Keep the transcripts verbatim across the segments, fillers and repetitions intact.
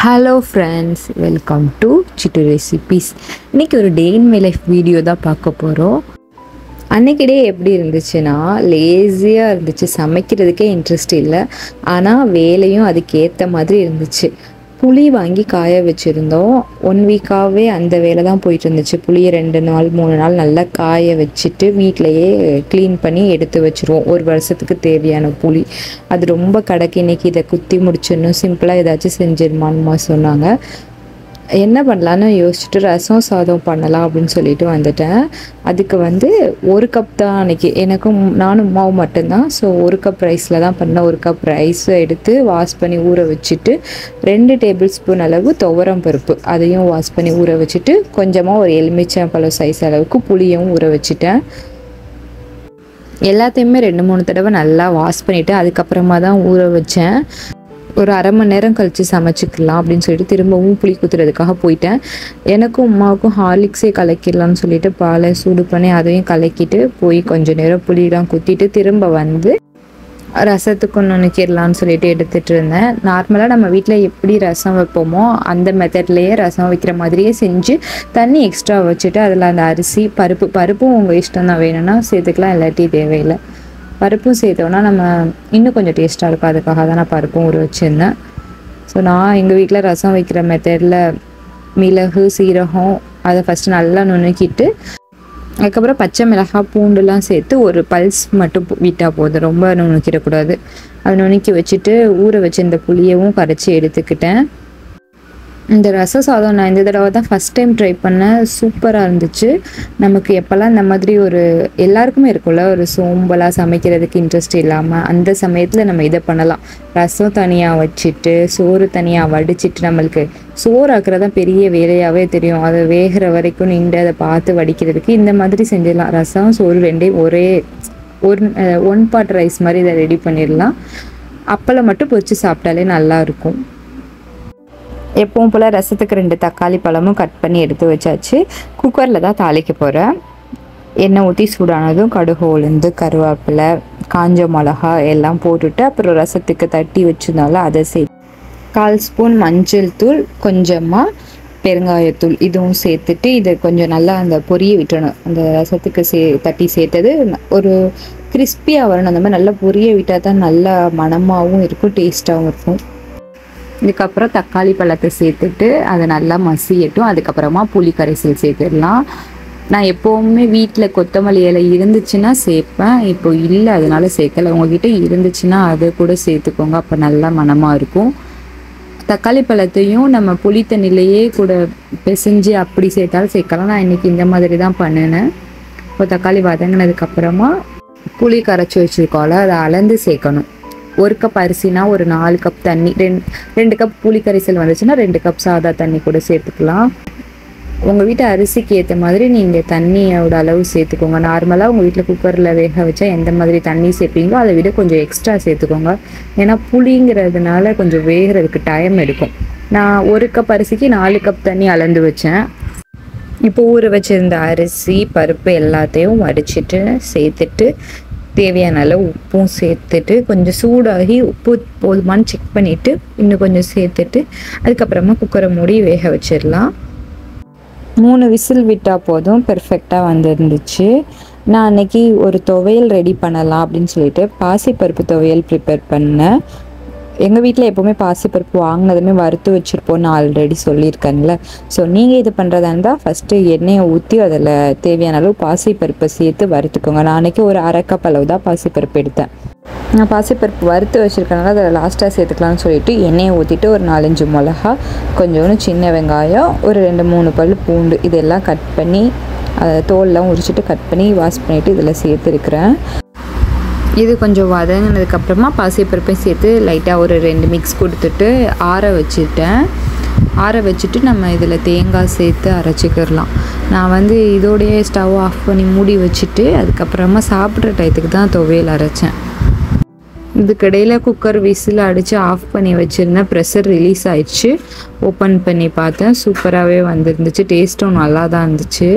Hello friends, welcome to Chittu Recipes. இன்னைக்கு ஒரு day in my life video தான் பார்க்க போகிறோம். அன்னைக்கு டே எப்படி இருந்துச்சுன்னா லேசியாக இருந்துச்சு, சமைக்கிறதுக்கே இன்ட்ரெஸ்ட் இல்லை, ஆனால் வேலையும் அதுக்கேற்ற மாதிரி இருந்துச்சு. புளி வாங்கி காய வச்சுருந்தோம். ஒன் வீக்காகவே அந்த வேலை தான் போயிட்டு இருந்துச்சு. புளியை ரெண்டு நாள் மூணு நாள் நல்லா காய வச்சுட்டு வீட்டிலையே க்ளீன் பண்ணி எடுத்து வச்சுருவோம். ஒரு வருஷத்துக்கு தேவையான புளி அது ரொம்ப கடைக்கு. இன்றைக்கி இதை குத்தி முடிச்சிடணும், சிம்பிளாக ஏதாச்சும் செஞ்சிருமான்மா சொன்னாங்க. என்ன பண்ணலான்னு யோசிச்சுட்டு ரசம் சாதம் பண்ணலாம் அப்படின்னு சொல்லிட்டு வந்துட்டேன். அதுக்கு வந்து ஒரு கப் தான் அன்றைக்கி, எனக்கும் நானும் மாவு மட்டும்தான். ஸோ ஒரு கப் ரைஸில் தான் பண்ணேன். ஒரு கப் ரைஸை எடுத்து வாஷ் பண்ணி ஊற வச்சுட்டு ரெண்டு டேபிள் ஸ்பூன் அளவு துவரம் பருப்பு அதையும் வாஷ் பண்ணி ஊற வச்சுட்டு கொஞ்சமாக ஒரு எலுமிச்சம்பழம் சைஸ் அளவுக்கு புளியும் ஊற வச்சுட்டேன். எல்லாத்தையுமே ரெண்டு மூணு தடவை நல்லா வாஷ் பண்ணிவிட்டு அதுக்கப்புறமா தான் ஊற வச்சேன். ஒரு அரை மணி நேரம் கழித்து சமைச்சிக்கலாம் அப்படின்னு சொல்லிட்டு திரும்பவும் புளி குத்துறதுக்காக போயிட்டேன். எனக்கும் அம்மாவுக்கும் ஹார்லிக்ஸே கலக்கிடலான்னு சொல்லிட்டு பாலை சூடு பண்ணி அதையும் கலக்கிட்டு போய் கொஞ்சம் நேரம் புளியெலாம் குத்திட்டு திரும்ப வந்து ரசத்துக்கு நுணுக்கிடலான்னு சொல்லிட்டு எடுத்துகிட்டு இருந்தேன். நார்மலாக நம்ம வீட்டில் எப்படி ரசம் வைப்போமோ அந்த மெத்தட்லேயே ரசம் வைக்கிற மாதிரியே செஞ்சு தண்ணி எக்ஸ்ட்ரா வச்சுட்டு அதில் அந்த அரிசி பருப்பு பருப்பும் உங்கள் இஷ்டம் தான், வேணும்னா சேர்த்துக்கலாம், இல்லாட்டி தேவையில்லை. பருப்பும் சேர்த்தோன்னா நம்ம இன்னும் கொஞ்சம் டேஸ்ட்டாக இருக்கும், அதுக்காக தான் நான் பருப்பும் ஊற வச்சுருந்தேன். ஸோ நான் எங்கள் வீட்டில் ரசம் வைக்கிற மெத்தடில் மிளகு சீரகம் அதை ஃபஸ்ட்டு நல்லா நுணுக்கிட்டு அதுக்கப்புறம் பச்சை மிளகாய் பூண்டுலாம் சேர்த்து ஒரு பல்ஸ் மட்டும் விட்டால் போதும், ரொம்ப நுணுக்கிடக்கூடாது. அதை நுணுக்கி வச்சுட்டு ஊற வச்சு இந்த புளியவும் கரைச்சி எடுத்துக்கிட்டேன். இந்த ரச சாதம் நான் இந்த தடவை தான் ஃபஸ்ட் டைம் ட்ரை பண்ணேன். சூப்பராக இருந்துச்சு. நமக்கு எப்போல்லாம் இந்த மாதிரி ஒரு எல்லாருக்குமே இருக்கும்ல, ஒரு சோம்பலாக சமைக்கிறதுக்கு இன்ட்ரெஸ்ட் இல்லாமல் அந்த சமயத்தில் நம்ம இதை பண்ணலாம். ரசம் தனியாக வச்சுட்டு சோறு தனியாக வடிச்சிட்டு, நம்மளுக்கு சோறு ஆக்குறது தான் பெரிய வேலையாகவே தெரியும். அதை வேகிற வரைக்கும் நின்று அதை பார்த்து வடிக்கிறதுக்கு இந்த மாதிரி செஞ்சிடலாம். ரசம் சோறு ரெண்டையும் ஒரே ஒரு ஒன் பார்ட் ரைஸ் மாதிரி இதை ரெடி பண்ணிடலாம். அப்பளம் மட்டும் பொரிச்சு சாப்பிட்டாலே நல்லாயிருக்கும். எப்பவும் போல் ரசத்துக்கு ரெண்டு தக்காளி பழமும் கட் பண்ணி எடுத்து வச்சாச்சு. குக்கரில் தான் தாளிக்க போகிறேன். எண்ணெய் ஊற்றி சூடானதும் கடுகு உளுந்து கருவேப்பிலை காஞ்ச மிளகா எல்லாம் போட்டுட்டு அப்புறம் ரசத்துக்கு தட்டி வச்சுருந்தாலும் அதை சேர்த்து கால் ஸ்பூன் மஞ்சள் தூள் கொஞ்சமாக பெருங்காயத்தூள் இதுவும் சேர்த்துட்டு இதை கொஞ்சம் நல்லா அந்த பொரிய விட்டணும். அந்த ரசத்துக்கு சே தட்டி சேர்த்தது ஒரு கிறிஸ்பியாக வரணும். அந்த மாதிரி நல்லா பொரிய விட்டால் தான் நல்லா மணமாகவும் இருக்கும், டேஸ்ட்டாகவும் இருக்கும். இதுக்கப்புறம் தக்காளி பழத்தை சேர்த்துட்டு அதை நல்லா மசியட்டும். அதுக்கப்புறமா புளி கரைசல் சேர்த்துடலாம். நான் எப்போவுமே வீட்டில் கொத்தமல்லி இலை இருந்துச்சுன்னா சேர்ப்பேன், இப்போ இல்லை அதனால சேர்க்கலை. உங்ககிட்ட இருந்துச்சுன்னா அதை கூட சேர்த்துக்கோங்க, அப்போ நல்லா மணமாக இருக்கும். தக்காளி பழத்தையும் நம்ம புளி தண்ணிலையே கூட பிசைஞ்சு அப்படி சேர்த்தாலும் சேர்க்கலாம். நான் இன்றைக்கி இந்த மாதிரி தான் பண்ணினேன். இப்போ தக்காளி வதங்கினதுக்கப்புறமா புளி கரைச்சி வச்சுருக்கோம்ல அதை அளந்து சேர்க்கணும். ஒரு கப் அரிசினா ஒரு நாலு கப் தண்ணி, ரெண்டு ரெண்டு கப் புளி கரைசல் வந்துச்சுன்னா ரெண்டு கப் சாதா தண்ணி கூட சேர்த்துக்கலாம். உங்கள் வீட்டு அரிசிக்கு ஏற்ற மாதிரி நீங்கள் தண்ணியோட அளவு சேர்த்துக்கோங்க. நார்மலாக உங்கள் வீட்டில் குக்கரில் வேக வச்சா எந்த மாதிரி தண்ணி சேர்ப்பீங்களோ அதை விட கொஞ்சம் எக்ஸ்ட்ரா சேர்த்துக்கோங்க. ஏன்னா புளிங்கிறதுனால கொஞ்சம் வேகிறதுக்கு டைம் எடுக்கும். நான் ஒரு கப் அரிசிக்கு நாலு கப் தண்ணி அளந்து வச்சேன். இப்போ ஊற வச்சுருந்த அரிசி பருப்பு எல்லாத்தையும் வடிச்சிட்டு சேர்த்துட்டு தேவையான அளவு உப்பும் சேர்த்துட்டு கொஞ்சம் சூடாகி உப்பு போதுமானு செக் பண்ணிவிட்டு இன்னும் கொஞ்சம் சேர்த்துட்டு அதுக்கப்புறமா குக்கரை மூடி வேக வச்சிடலாம். மூணு விசில் விட்டால் போதும், பெர்ஃபெக்டாக வந்துருந்துச்சு. நான் அன்றைக்கி ஒரு துவையல் ரெடி பண்ணலாம் அப்படின்னு சொல்லிட்டு பாசிப்பருப்பு துவையல் ப்ரிப்பேர் பண்ணேன். எங்கள் வீட்டில் எப்போவுமே பாசிப்பருப்பு வாங்கினதுமே வறுத்து வச்சுருப்போம், நான் ஆல்ரெடி சொல்லியிருக்கேன்ல. ஸோ நீங்கள் இது பண்ணுறதா இருந்தால் ஃபஸ்ட்டு எண்ணெயை ஊற்றி அதில் தேவையான அளவு பாசிப்பருப்பை சேர்த்து வறுத்துக்கோங்க. நான் அன்றைக்கி ஒரு அரை கப் அளவு தான் பாசிப்பருப்பு எடுத்தேன். நான் பாசிப்பருப்பு வறுத்து வச்சுருக்கனால அதில் லாஸ்ட்டாக சேர்த்துக்கலாம்னு சொல்லிட்டு எண்ணெயை ஊற்றிட்டு ஒரு நாலஞ்சு மிளகா கொஞ்சோண்டு சின்ன வெங்காயம் ஒரு ரெண்டு மூணு பல் பூண்டு இதெல்லாம் கட் பண்ணி அதை தோல்லாம் உரிச்சிட்டு கட் பண்ணி வாஷ் பண்ணிவிட்டு இதில் சேர்த்துருக்குறேன். இது கொஞ்சம் வதங்கினதுக்கப்புறமா பாசிப்பருப்பையும் சேர்த்து லைட்டாக ஒரு ரெண்டு மிக்ஸ் கொடுத்துட்டு ஆற வச்சுட்டேன். ஆற வச்சுட்டு நம்ம இதில் தேங்காய் சேர்த்து அரைச்சிக்கிடலாம். நான் வந்து இதோடைய ஸ்டவ் ஆஃப் பண்ணி மூடி வச்சுட்டு அதுக்கப்புறமா சாப்பிட்ற டயத்துக்கு தான் துவையல் அரைச்சேன். இதுக்கிடையில் குக்கர் விசில் அடித்து ஆஃப் பண்ணி வச்சுருந்தேன். ப்ரெஷர் ரிலீஸ் ஆயிடுச்சு. ஓப்பன் பண்ணி பார்த்தேன், சூப்பராகவே வந்துருந்துச்சு. டேஸ்ட்டும் நல்லா தான் இருந்துச்சு.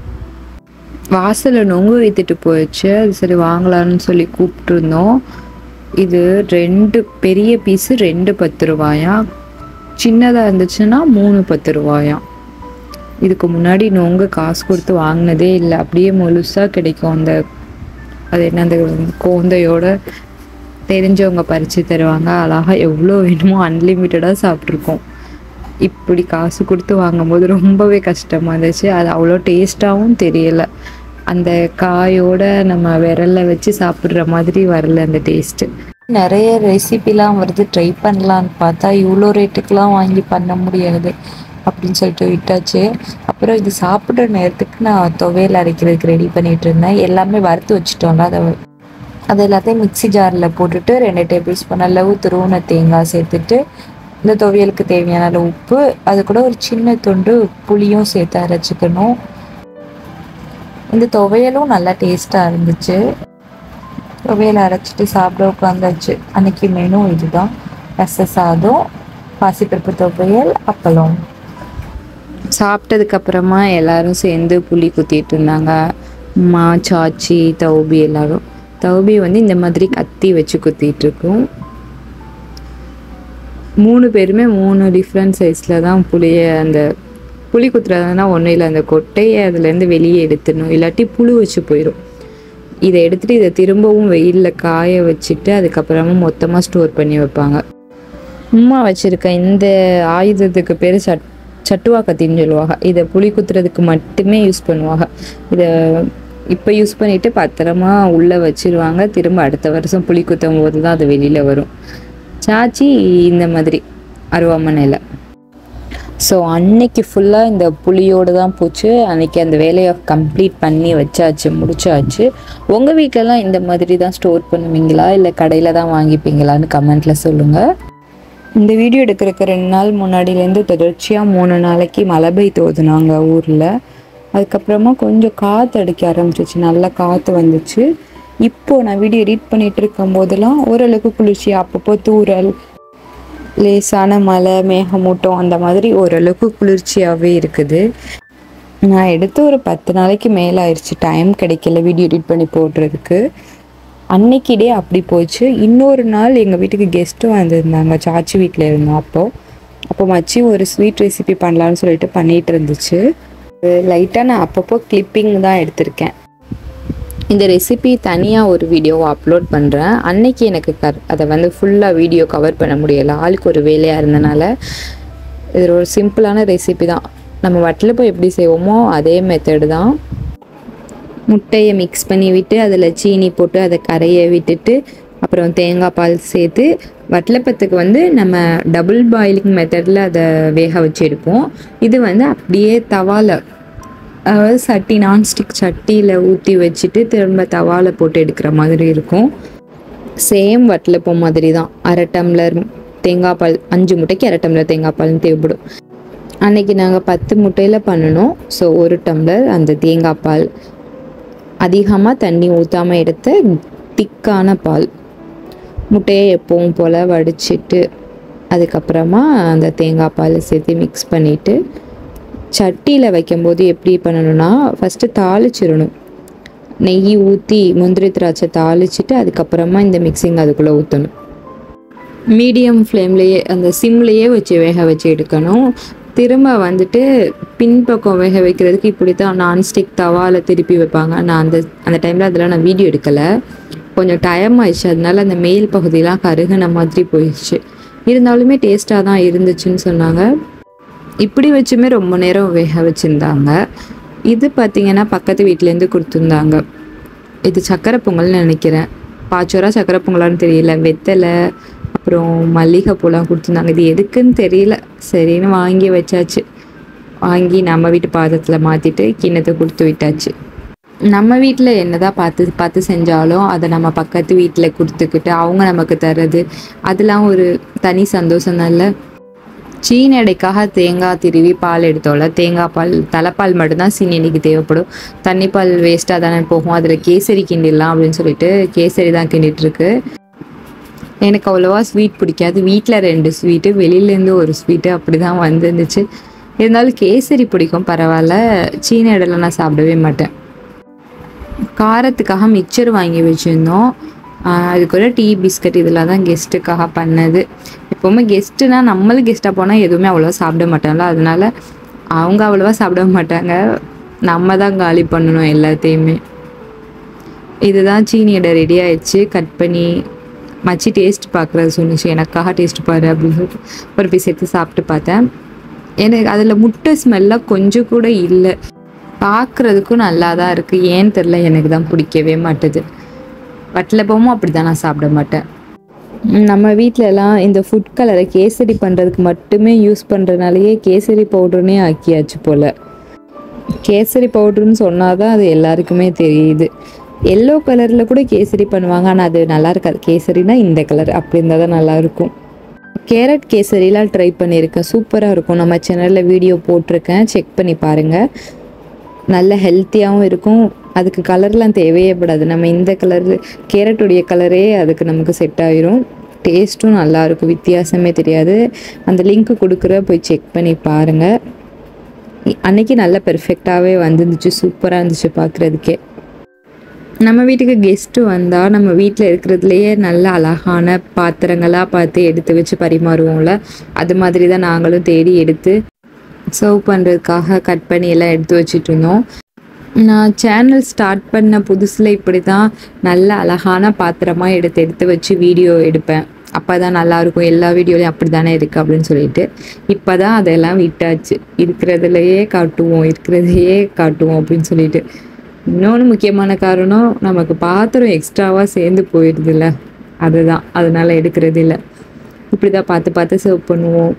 வாசலில் நொங்கு வைத்துட்டு போயிடுச்சு. அது சரி வாங்கலான்னு சொல்லி கூப்பிட்டுருந்தோம். இது ரெண்டு பெரிய பீஸு ரெண்டு பத்து ரூபாயா. சின்னதாக இருந்துச்சுன்னா மூணு பத்து ரூபாயாம். இதுக்கு முன்னாடி நொங்கு காசு கொடுத்து வாங்கினதே இல்லை, அப்படியே முழுசாக கிடைக்கும். அந்த அது என்ன அந்த கோந்தையோட தெரிஞ்சவங்க பறித்து தருவாங்க. அழகாக எவ்வளோ வேணுமோ அன்லிமிட்டடாக சாப்பிட்ருக்கோம். இப்படி காசு கொடுத்து வாங்கும்போது ரொம்பவே கஷ்டமாக இருந்துச்சு. அது அவ்வளோ டேஸ்ட்டாகவும் தெரியலை. அந்த காயோட நம்ம விரலில் வச்சு சாப்பிட்ற மாதிரி வரல அந்த டேஸ்ட்டு. நிறைய ரெசிபிலாம் வருது, ட்ரை பண்ணலான்னு பார்த்தா இவ்வளோ ரேட்டுக்கெலாம் வாங்கி பண்ண முடியாது அப்படின்னு சொல்லிட்டு விட்டாச்சு. அப்புறம் இது சாப்பிட்ற நேரத்துக்கு நான் துவையல் அரைக்கிறதுக்கு ரெடி பண்ணிகிட்டு இருந்தேன். எல்லாமே வறுத்து வச்சுட்டோம்ல, அதை அது எல்லாத்தையும் மிக்சி ஜாரில் போட்டுட்டு ரெண்டு டேபிள் ஸ்பூன் அளவு துருவன தேங்காய் சேர்த்துட்டு இந்த துவையலுக்கு தேவையான அளவு உப்பு, அது கூட ஒரு சின்ன துண்டு புளியும் சேர்த்து அரைச்சிக்கணும். இந்த துவையலும் நல்லா டேஸ்ட்டாக இருந்துச்சு. துவையல் அரைச்சிட்டு சாப்பிட உட்காந்தாச்சு. அன்றைக்கி மெனு இதுதான்: ரச சாதம், பாசிப்பருப்பு துவையல், அப்பளம். சாப்பிட்டதுக்கப்புறமா எல்லோரும் சேர்ந்து புளி குத்திட்டு இருந்தாங்க. அம்மா, சாச்சி, தௌபி எல்லோரும். தௌபி வந்து இந்த மாதிரி கத்தி வச்சு குத்திகிட்ருக்கோம். மூணு பேருமே மூணு டிஃப்ரெண்ட் சைஸில் தான் புளியை, அந்த புளி குத்துறதுனா ஒன்றும் இல்லை, அந்த கொட்டையை அதுலேருந்து வெளியே எடுத்துடணும், இல்லாட்டி புழு வச்சு போயிடும். இதை எடுத்துகிட்டு இதை திரும்பவும் வெயிலில் காய வச்சுட்டு அதுக்கப்புறமா மொத்தமாக ஸ்டோர் பண்ணி வைப்பாங்க. உம்மா வச்சுருக்க இந்த ஆயுதத்துக்கு பேர் சட் சட்டுவா கத்தின்னு சொல்லுவாங்க. இதை புளி குத்துறதுக்கு மட்டுமே யூஸ் பண்ணுவாங்க. இதை இப்போ யூஸ் பண்ணிவிட்டு பத்திரமா உள்ளே வச்சுருவாங்க. திரும்ப அடுத்த வருஷம் புளி குத்தும் போது தான் அது வெளியில் வரும். சாச்சி இந்த மாதிரி அருவாமனையில். ஸோ அன்னைக்கு ஃபுல்லாக இந்த புளியோடு தான் போச்சு. அன்றைக்கி அந்த வேலையை கம்ப்ளீட் பண்ணி வச்சாச்சு, முடிச்சாச்சு. உங்கள் வீட்டிலலாம் இந்த மாதிரி தான் ஸ்டோர் பண்ணுவீங்களா இல்லை கடையில் தான் வாங்கிப்பீங்களான்னு கமெண்ட்டில் சொல்லுங்கள். இந்த வீடியோ எடுக்கிறதுக்கு ரெண்டு நாள் முன்னாடியிலேருந்து தொடர்ச்சியாக மூணு நாளைக்கு மழை பெய்து ஓதுனாங்க ஊரில். அதுக்கப்புறமா கொஞ்சம் காற்று அடிக்க ஆரம்பிச்சிச்சு, நல்லா காற்று வந்துச்சு. இப்போது நான் வீடியோ எடிட் பண்ணிகிட்டு இருக்கும் போதெல்லாம் ஓரளவுக்கு குளிர்ச்சி, அப்பப்போ தூறல், லேசான மழை, மேகமூட்டம், அந்த மாதிரி ஓரளவுக்கு குளிர்ச்சியாகவே இருக்குது. நான் எடுத்து ஒரு பத்து நாளைக்கு மேலே ஆயிடுச்சு, டைம் கிடைக்கல வீடியோ எடிட் பண்ணி போடுறதுக்கு. அன்னைக்கு டே அப்படி போச்சு. இன்னொரு நாள் எங்கள் வீட்டுக்கு கெஸ்ட்டும் வந்திருந்தாங்க, சாச்சி வீட்டில் இருந்தோம். அப்போது அப்போ மச்சி ஒரு ஸ்வீட் ரெசிபி பண்ணலான்னு சொல்லிட்டு பண்ணிகிட்டு இருந்துச்சு. லைட்டாக நான் அப்பப்போ கிளிப்பிங் தான் எடுத்திருக்கேன். இந்த ரெசிபி தனியாக ஒரு வீடியோவை அப்லோட் பண்ணுறேன். அன்னைக்கு எனக்கு கர் அதை வந்து ஃபுல்லாக வீடியோ கவர் பண்ண முடியலை, ஆளுக்கு ஒரு வேலையாக இருந்தனால. இது ஒரு சிம்பிளான ரெசிபி தான், நம்ம வட்டலப்போ எப்படி செய்வோமோ அதே மெத்தடு தான். முட்டையை மிக்ஸ் பண்ணி விட்டு அதில் சீனி போட்டு அதை கரைய விட்டுட்டு அப்புறம் தேங்காய் பால் சேர்த்து வட்டலப்பத்துக்கு வந்து நம்ம டபுள் பாயிலிங் மெத்தடில் அதை வேக வச்சு எடுப்போம். இது வந்து அப்படியே தவாவில், அதாவது சட்டி, நான்ஸ்டிக் சட்டியில் ஊற்றி வச்சுட்டு திரும்ப தவாவில் போட்டு எடுக்கிற மாதிரி இருக்கும். சேம் வட்டலப்பம் மாதிரி தான். அரை டம்ளர் தேங்காய் பால், அஞ்சு முட்டைக்கு அரை டம்ளர் தேங்காய் பால்னு தேவைப்படும். அன்றைக்கி நாங்கள் பத்து முட்டையில் பண்ணணும். ஸோ ஒரு டம்ளர் அந்த தேங்காய் பால், அதிகமாக தண்ணி ஊற்றாமல் எடுத்த திக்கான பால், முட்டையை எப்பவும் போல் வடிச்சிட்டு அதுக்கப்புறமா அந்த தேங்காய் பால் சேர்த்து மிக்ஸ் பண்ணிவிட்டு சட்டியில் வைக்கும்போது எப்படி பண்ணணும்னா, ஃபஸ்ட்டு தாளிச்சிடணும். நெய் ஊற்றி முந்திரி திராட்சை தாளிச்சிட்டு அதுக்கப்புறமா இந்த மிக்சிங் அதுக்குள்ளே ஊற்றணும். மீடியம் ஃப்ளேம்லேயே, அந்த சிம்லேயே வச்சு வேக வச்சு எடுக்கணும். திரும்ப வந்துட்டு பின்பக்கம் வேக வைக்கிறதுக்கு இப்படி தான் நான்ஸ்டிக் தவாவில் திருப்பி வைப்பாங்க. நான் அந்த அந்த டைமில் அதெல்லாம் நான் வீடியோ எடுக்கலை, கொஞ்சம் டைம் ஆயிடுச்சு. அதனால அந்த மேல் பகுதியெலாம் கருகின மாதிரி போயிடுச்சு. இருந்தாலுமே டேஸ்ட்டாக தான் இருந்துச்சுன்னு சொன்னாங்க. இப்படி வச்சுமே ரொம்ப நேரம் வேக வச்சுருந்தாங்க. இது பார்த்திங்கன்னா பக்கத்து வீட்டிலேருந்து கொடுத்துருந்தாங்க. இது சக்கரை பொங்கல்னு நினைக்கிறேன், பாச்சோரா சக்கரை பொங்கலான்னு தெரியல. வெத்தலை அப்புறம் மல்லிகைப்பூலாம் கொடுத்துருந்தாங்க. இது எதுக்குன்னு தெரியல, சரின்னு வாங்கி வச்சாச்சு. வாங்கி நம்ம வீட்டு பாத்திரத்தில் மாற்றிட்டு கிண்ணத்தை கொடுத்து விட்டாச்சு. நம்ம வீட்டில் என்னதான் பார்த்து பார்த்து செஞ்சாலும் அதை நம்ம பக்கத்து வீட்டில் கொடுத்துக்கிட்டு அவங்க நமக்கு தர்றது, அதெல்லாம் ஒரு தனி சந்தோஷம் இல்லை. சீனி அடைக்காக தேங்காய் திருவி பால் எடுத்தோம்ல, தேங்காய் பால் தலைப்பால் மட்டும்தான் சீனி அடைக்கு தேவைப்படும். தண்ணி பால் வேஸ்ட்டாக தானே போகும், அதில் கேசரி கிண்டிடலாம் அப்படின்னு சொல்லிட்டு கேசரி தான் கிண்டிகிட்ருக்கு. எனக்கு அவ்வளோவா ஸ்வீட் பிடிக்காது. வீட்டில் ரெண்டு ஸ்வீட்டு, வெளியிலேருந்து ஒரு ஸ்வீட்டு, அப்படி தான் வந்துருந்துச்சு. இருந்தாலும் கேசரி பிடிக்கும், பரவாயில்ல. சீனி அடையில் நான் சாப்பிடவே மாட்டேன். காரத்துக்காக மிக்சர் வாங்கி வச்சுருந்தோம். அது கூட டீ பிஸ்கட் இதெல்லாம் தான் கெஸ்ட்டுக்காக பண்ணது. எப்போவுமே கெஸ்ட்டுனா நம்மளும் கெஸ்ட்டாக போனால் எதுவுமே அவ்வளோவா சாப்பிட மாட்டாங்களா, அதனால அவங்க அவ்வளோவா சாப்பிட மாட்டாங்க, நம்ம தான் காலி பண்ணணும் எல்லாத்தையுமே. இதுதான் சீனியோட ரெடி ஆயிடுச்சு. கட் பண்ணி மச்சி டேஸ்ட் பார்க்குறது சொன்னிச்சு, எனக்காக டேஸ்ட் பாரு அப்படின்னு சொல்லிட்டு ஒரு பீஸ் எடுத்து சாப்பிட்டு பார்த்தேன். எனக்கு அதில் முட்டை ஸ்மெல்லாம் கொஞ்சம் கூட இல்லை. பார்க்குறதுக்கும் நல்லா தான் இருக்குது, ஏன்னு தெரில, எனக்கு தான் பிடிக்கவே மாட்டுது. வட்டலப்பமும் அப்படி தான் நான் சாப்பிட மாட்டேன். நம்ம வீட்டிலலாம் இந்த ஃபுட் கலரை கேசரி பண்ணுறதுக்கு மட்டுமே யூஸ் பண்ணுறதுனாலேயே கேசரி பவுடர்னே ஆக்கியாச்சு போல். கேசரி பவுடர்னு சொன்னால் தான் அது எல்லாருக்குமே தெரியுது. எல்லோ கலரில் கூட கேசரி பண்ணுவாங்க, ஆனால் அது நல்லா இருக்காது. கேசரினா இந்த கலர் அப்படி இருந்தால் தான் நல்லாயிருக்கும். கேரட் கேசரிலாம் ட்ரை பண்ணியிருக்கேன், சூப்பராக இருக்கும். நம்ம சேனலில் வீடியோ போட்டிருக்கேன், செக் பண்ணி பாருங்கள். நல்ல ஹெல்த்தியாகவும் இருக்கும், அதுக்கு கலர்லாம் தேவையே படாது. நம்ம இந்த கலர் கேரட்டுடைய கலரே அதுக்கு நமக்கு செட் ஆகிரும். டேஸ்ட்டும் நல்லாயிருக்கும், வித்தியாசமே தெரியாது. அந்த லிங்க்கு கொடுக்குற போய் செக் பண்ணி பாருங்கள். அன்றைக்கி நல்லா பெர்ஃபெக்டாகவே வந்துருந்துச்சு, சூப்பராக இருந்துச்சு பார்க்குறதுக்கே. நம்ம வீட்டுக்கு கெஸ்ட்டு வந்தால் நம்ம வீட்டில் இருக்கிறதுலையே நல்ல அழகான பாத்திரங்களாக பார்த்து எடுத்து வச்சு பரிமாறுவோம்ல, அது மாதிரி தான் நாங்களும் தேடி எடுத்து சர்வ் பண்ணுறதுக்காக கட் பண்ணி எல்லாம் எடுத்து வச்சுட்டு இருந்தோம். நான் சேனல் ஸ்டார்ட் பண்ண புதுசில் இப்படி தான் நல்ல அழகான பாத்திரமாக எடுத்து எடுத்து வச்சு வீடியோ எடுப்பேன். அப்போ தான் நல்லாயிருக்கும், எல்லா வீடியோலையும் அப்படி தானே இருக்குது அப்படின்னு சொல்லிட்டு இப்போ தான் அதெல்லாம் விட்டாச்சு. இருக்கிறதுலையே காட்டுவோம் இருக்கிறதையே காட்டுவோம் அப்படின்னு சொல்லிட்டு. இன்னொன்று முக்கியமான காரணம், நமக்கு பாத்திரம் எக்ஸ்ட்ராவாக சேர்ந்து போயிடுதுல்ல, அதுதான், அதனால் எடுக்கிறது இல்லை. இப்படி தான் பார்த்து பார்த்து சர்வ் பண்ணுவோம்.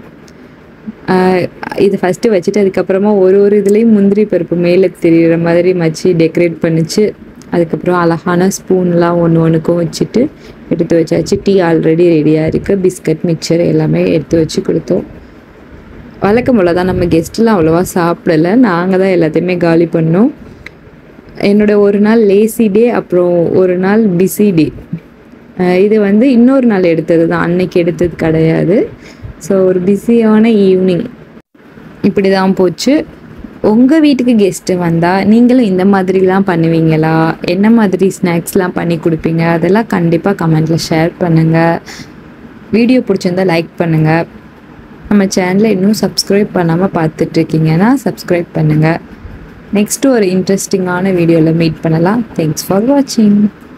இது ஃபஸ்ட்டு வச்சுட்டு அதுக்கப்புறமா ஒரு ஒரு இதுலேயும் முந்திரி பருப்பு மேலே தெரிகிற மாதிரி மச்சி டெக்கரேட் பண்ணிச்சு. அதுக்கப்புறம் அழகான ஸ்பூன்லாம் ஒன்று ஒன்றுக்கும் வச்சுட்டு எடுத்து வச்சாச்சு. டீ ஆல்ரெடி ரெடியாக இருக்குது, பிஸ்கட் மிக்சர் எல்லாமே எடுத்து வச்சு கொடுத்தோம். வழக்கம் போல் தான் நம்ம கெஸ்ட்லாம் அவ்வளோவா சாப்பிடலை, நாங்கள் தான் எல்லாத்தையுமே காலி பண்ணோம். என்னோட ஒரு நாள் லேசி டே, அப்புறம் ஒரு நாள் பிஸி டே. இது வந்து இன்னொரு நாள் எடுத்தது தான், அன்னைக்கு எடுத்தது கிடையாது. ஸோ ஒரு பிஸியான ஈவினிங் இப்படி தான் போச்சு. உங்கள் வீட்டுக்கு கெஸ்ட்டு வந்தால் நீங்களும் இந்த மாதிரிலாம் பண்ணுவீங்களா? என்ன மாதிரி ஸ்நாக்ஸ்லாம் பண்ணி கொடுப்பீங்க? அதெல்லாம் கண்டிப்பாக கமெண்ட்டில் ஷேர் பண்ணுங்கள். வீடியோ பிடிச்சிருந்தால் லைக் பண்ணுங்கள். நம்ம சேனலை இன்னும் சப்ஸ்கிரைப் பண்ணாமல் பார்த்துட்ருக்கீங்கன்னா சப்ஸ்கிரைப் பண்ணுங்கள். நெக்ஸ்ட்டு ஒரு இன்ட்ரெஸ்டிங்கான வீடியோவில் மீட் பண்ணலாம். தேங்க்ஸ் ஃபார் வாட்சிங்.